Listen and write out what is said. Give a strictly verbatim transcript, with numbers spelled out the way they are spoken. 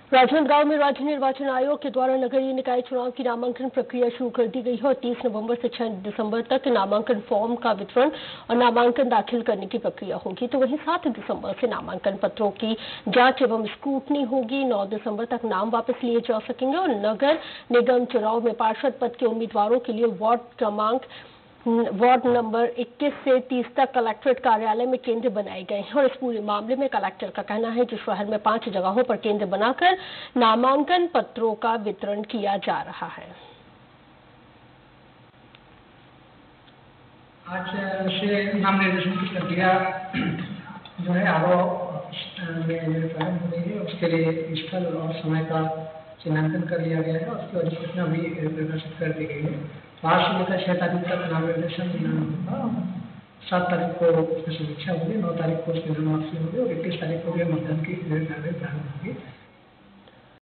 राजनांदगांव में राज्य निर्वाचन आयोग के द्वारा नगरीय निकाय चुनाव की नामांकन प्रक्रिया शुरू कर दी गई है और तीस नवंबर से छह दिसंबर तक नामांकन फॉर्म का वितरण और नामांकन दाखिल करने की प्रक्रिया होगी। तो वहीं सात दिसंबर से नामांकन पत्रों की जांच एवं स्क्रूटनी होगी। नौ दिसंबर तक नाम वापस लिए जा सकेंगे और नगर निगम चुनाव में पार्षद पद के उम्मीदवारों के लिए वार्ड क्रमांक वार्ड नंबर इक्कीस से तीस तक कलेक्ट्रेट कार्यालय में केंद्र बनाए गए हैं और इस पूरे मामले में कलेक्टर का कहना है कि शहर में पांच जगहों पर केंद्र बनाकर नामांकन पत्रों का वितरण किया जा रहा है। आज से नाम निर्देशन की प्रक्रिया जो है आरो में प्रारंभ हो गई है। उसके लिए स्थल और समय का चिन्हांकन कर लिया गया है और उसकी अधिसूचना भी प्रकाशित कर दी गई है। पाँच से लेकर छह तारीख तक नाम निर्देशन होगा। सात तारीख को उसकी समीक्षा होगी, नौ तारीख को उसकी नाम वापसी होगी और इक्कीस तारीख को भी मतदान की कार्रवाई प्रारंभ होगी।